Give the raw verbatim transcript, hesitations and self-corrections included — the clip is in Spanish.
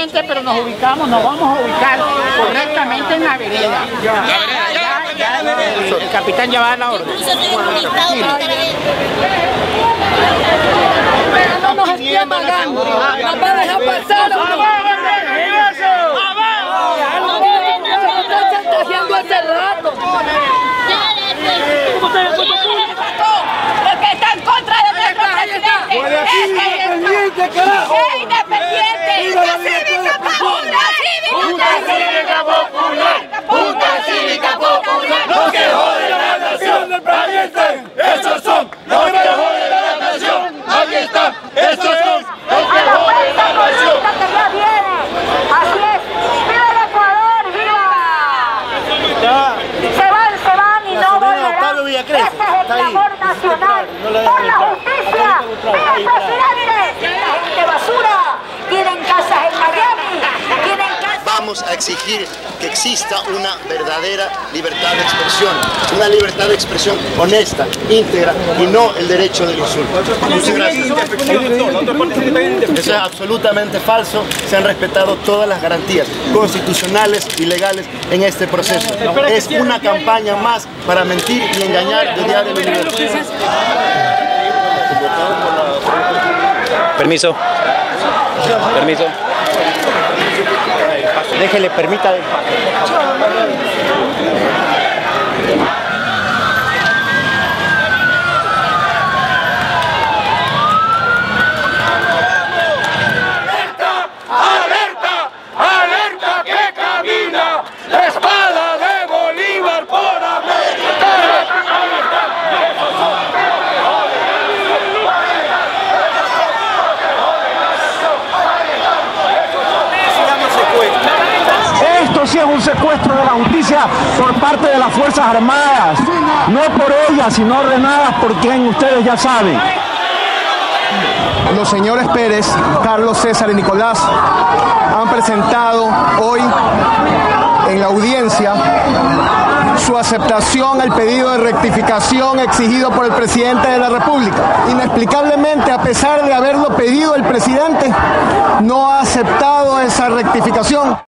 lentamente, pero nos ubicamos, nos vamos a ubicar correctamente en la vereda. Ya, ya, ya, ya, el capitán ya va a dar la orden. Pero no nos estén amagando, nos va a dejar pasar. Nos están chantajeando hace rato. Porque está en contra de nuestro presidente. ¡Es independiente! ¡Junta Cívica Popular! ¡Junta Cívica Popular! ¡Junta Cívica Popular! ¡Los que joden a la nación! ¡Ahí están! ¡Esos son los que joden a la nación! ¡Ahí están! ¡Esos son los que joden a la nación! ¡Así es! ¡Viva el Ecuador! ¡Viva! Se van, se van y no volverán. Este es el clamor nacional por la justicia. ¡Miren, presidente! ¡La gente basura! ¡Tienen casas en Miami! ¡Tienen casas! Vamos a exigir que exista una verdadera libertad de expresión, una libertad de expresión honesta, íntegra y no el derecho del insulto. Muchas gracias. Eso es absolutamente falso. Se han respetado todas las garantías constitucionales y legales en este proceso. Es una campaña más para mentir y engañar de Diario Universal. Permiso. Permiso. Déjele, permita. Sí, es un secuestro de la justicia por parte de las Fuerzas Armadas, no por ellas, sino ordenadas por quien ustedes ya saben. Los señores Pérez, Carlos, César y Nicolás han presentado hoy en la audiencia su aceptación al pedido de rectificación exigido por el presidente de la República. Inexplicablemente, a pesar de haberlo pedido el presidente, no ha aceptado esa rectificación.